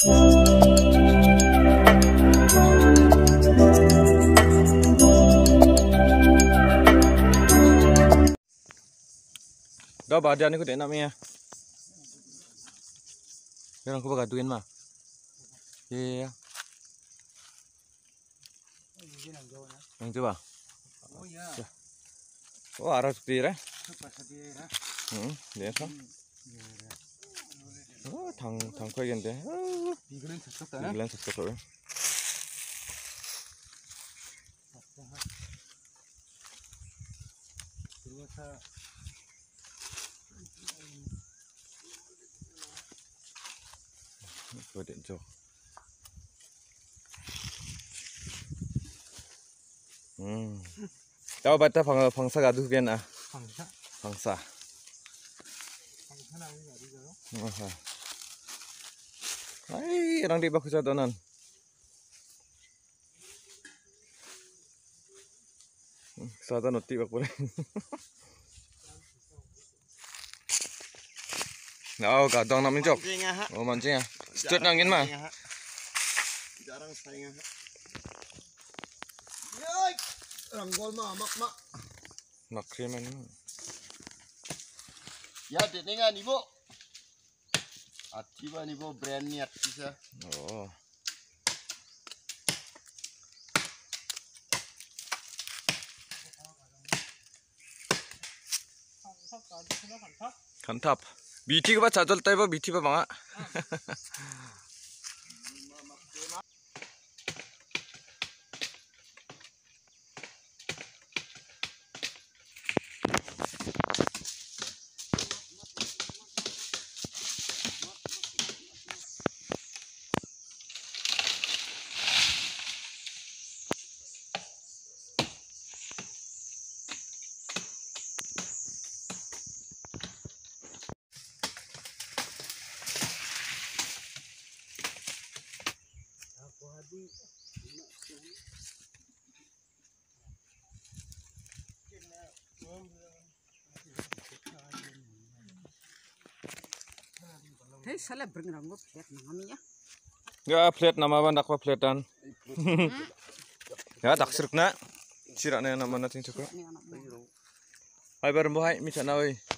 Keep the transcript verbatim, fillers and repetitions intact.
Dah badan ni aku tak nak meh. Jangan aku bergaduin mah. Ya. Yang coba. Oh ya. Oh arah sepi eh. Hmm, dia sah. Oh thang thang kau yang deh. Biglan sesok tak? Biglan sesok tu. Kau tak jauh. Hmm. Tahu bata pang pangsa gaduh kan ah? Pangsa. Pangsa. Pangsa nak ni gaduh jauh. Aha. Ay, orang di baku satonan. Satu noti baku le. Nah, gadang nak minjok. Oh mancing ah. Straight nangin mah. Jarang saya. Yoi. Ranggol mah mak mak. Nak krim ni. Ya, dengar ni bu. Ati ba ni bu brand ni ati sa. Oh. Kantap. Biti ke ba chajol tai ba biti ba banga. Hei, salah berang go plate namanya. Ya plate nama apa nak apa platean? Ya tak serk na. Sirak na nama nanti cukup. Hai bareng bohai, misal nawi.